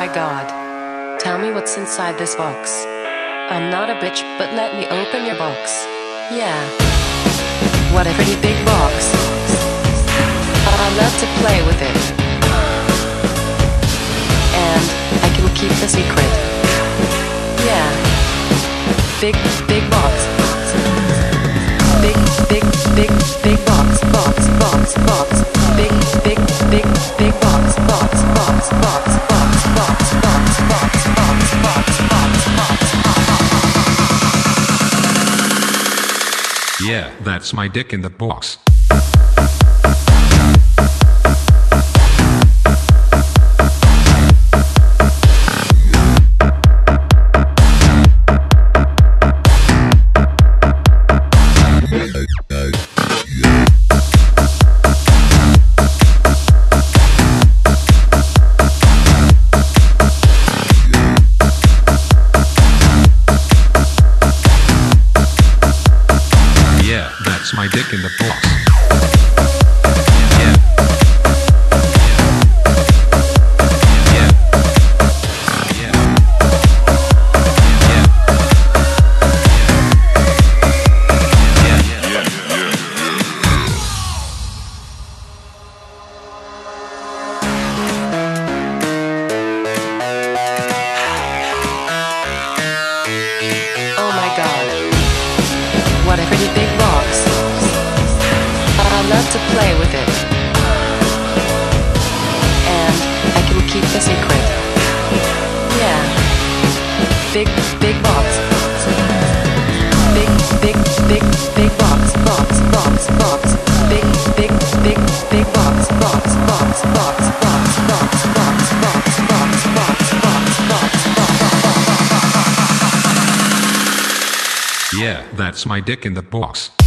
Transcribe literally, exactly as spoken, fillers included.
my god. Tell me what's inside this box. I'm not a bitch, but let me open your box. Yeah. What a pretty big box. I love to play with it. And I can keep the secret. Yeah. Big, big box. Big, big, big, big box, box, box, box. Big, big, big, big box, box, box, box, box, box, box, box, box, box, box, box. Yeah, that's my dick in the box. That's my dick in the box. Yeah. Yeah. Yeah. Yeah. Yeah. Yeah. Oh my god. What a pretty big box. I love to play with it. And I can keep the secret. Yeah. Big, big box. Big, big, big, big box, box, box, box. Big, big, big, big box, box, box, box, box, box, box, box, box, box, box, box, box. Yeah, that's my dick in the box.